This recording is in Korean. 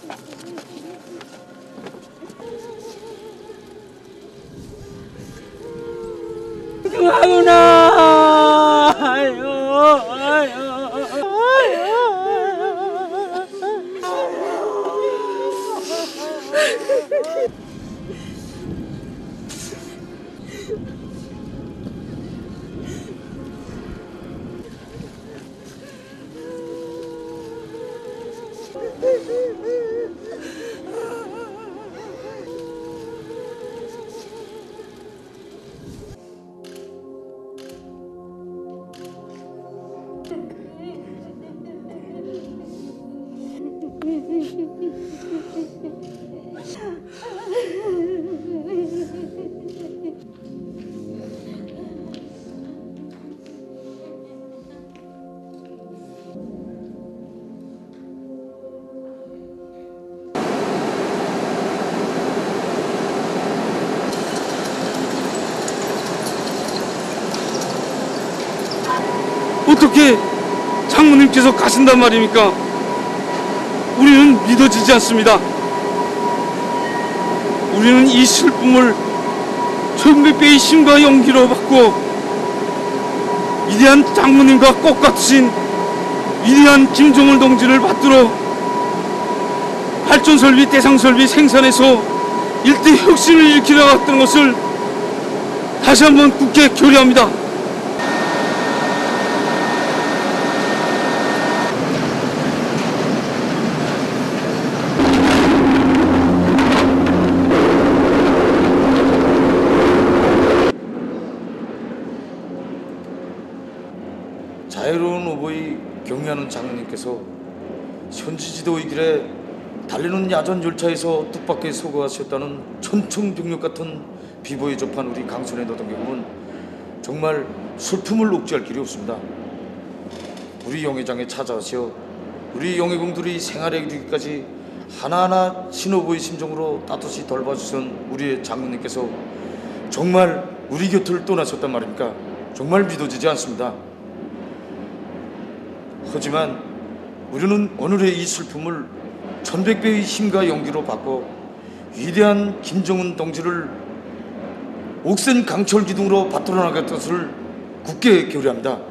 승하구나. 아유, 아유. 어떻게 장모님께서 가신단 말입니까? 우리는 믿어지지 않습니다. 우리는 이 슬픔을 천백배의 힘과 용기로 바꾸어 위대한 장모님과 똑같으신 위대한 김정일 동지를 받들어 발전설비, 대상설비 생산에서 일대 혁신을 일으켜 나갔던 것을 다시 한번 굳게 결의합니다. 자유로운 오보이 경의하는 장로님께서 현지지도의 길에 달리는 야전 열차에서 뜻밖의 서거하셨다는 천청병력 같은 비보에 접한 우리 강선의 노동경은 정말 슬픔을 억제할 길이 없습니다. 우리 영회장에 찾아와서 우리 영회공들이 생활에 이르기까지 하나하나 신오보의 심정으로 따뜻이 돌봐주신 우리의 장로님께서 정말 우리 곁을 떠나셨단 말입니까? 정말 믿어지지 않습니다. 하지만 우리는 오늘의 이 슬픔을 천백배의 힘과 용기로 바꿔 위대한 김정은 동지를 옥센 강철 기둥으로 받들어 나갈 것을 굳게 결의합니다.